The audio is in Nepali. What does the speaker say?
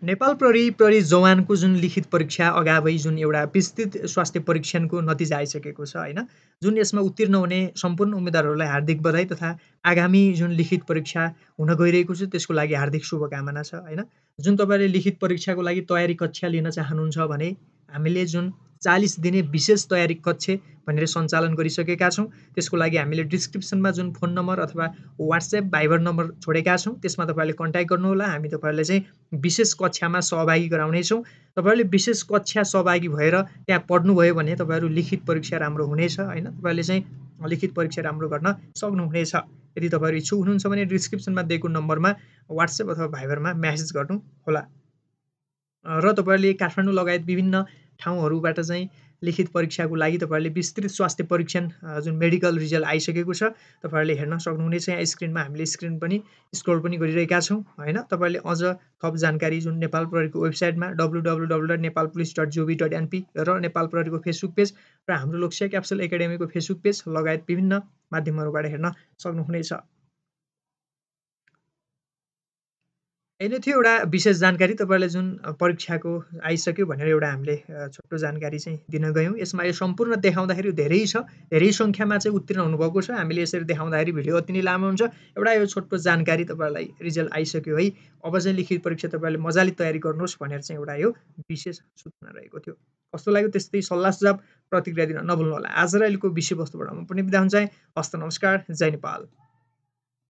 नेपाल प्रहरी जवानको जुन लिखित परीक्षा अगावै जुन एउटा विस्तृत स्वास्थ्य परीक्षणको नतिजा आइसकेको छ होइन, जुन यसमा उत्तीर्ण हुने सम्पूर्ण उम्मेदवारहरूलाई हार्दिक बधाई तथा आगामी जुन लिखित परीक्षा हुन गइरहेको छ त्यसको लागि हार्दिक शुभकामना छ होइन। जुन तपाईँले लिखित परीक्षाको लागि तयारी कक्षा लिन चाहनुहुन्छ भने हामीले जुन 40 दिने विशेष तयारी कक्ष भनेर सञ्चालन गरिसकेका छौँ। त्यसको लागि हामीले डिस्क्रिप्सनमा जुन फोन नम्बर अथवा WhatsApp भाइबर नम्बर छोडेका छौँ त्यसमा तपाईँले कन्ट्याक्ट गर्नुहोला। हामी तपाईँहरूलाई चाहिँ विशेष कक्षामा सहभागी गराउनेछौँ। तपाईँहरूले विशेष कक्षा सहभागी भएर त्यहाँ पढ्नुभयो भने तपाईँहरू लिखित परीक्षा राम्रो हुनेछ होइन। तपाईँहरूले चाहिँ लिखित परीक्षा राम्रो गर्न सक्नुहुनेछ। यदि तपाईँहरू इच्छुक हुनुहुन्छ भने डिस्क्रिप्सनमा दिएको नम्बरमा WhatsApp अथवा भाइबरमा म्यासेज गर्नुहोला। र तपाईँहरूले काठमाडौँ लगायत विभिन्न ठाउँहरूबाट चाहिँ लिखित परीक्षाको लागि तपाईँहरूले विस्तृत स्वास्थ्य परीक्षण जुन मेडिकल रिजल्ट आइसकेको छ तपाईँहरूले हेर्न सक्नुहुनेछ। यहाँ स्क्रिनमा हामीले स्क्रिन पनि स्क्रोल पनि गरिरहेका छौँ होइन। तपाईँहरूले अझ थप जानकारी जुन नेपाल प्रहरीको वेबसाइटमा www.nepalpolice.gov.np र नेपाल प्रहरीको फेसबुक पेज र हाम्रो लोकसेवा क्याप्सुल एकाडेमीको फेसबुक पेज लगायत विभिन्न माध्यमहरूबाट हेर्न सक्नुहुनेछ। यही नै थियो एउटा विशेष जानकारी तपाईँलाई जुन परीक्षाको आइसक्यो भनेर एउटा हामीले छोटो जानकारी चाहिँ दिन गयौँ। यसमा यो सम्पूर्ण देखाउँदाखेरि धेरै छ, धेरै सङ्ख्यामा चाहिँ उत्तीर्ण हुनुभएको छ। हामीले यसरी देखाउँदाखेरि भिडियो अति नै लामो हुन्छ। एउटा यो छोटो जानकारी तपाईँलाई रिजल्ट आइसक्यो है, अब चाहिँ लिखित परीक्षा तपाईँले मजाले तयारी गर्नुहोस् भनेर चाहिँ एउटा यो विशेष सूचना रहेको थियो। कस्तो लाग्यो त्यस्तै सल्लाह सुझाव प्रतिक्रिया दिन नभुल्नुहोला। आज र अहिलेको विषयवस्तुबाट म पनि बिदा हुन चाहे। हस्त नमस्कार, जय नेपाल।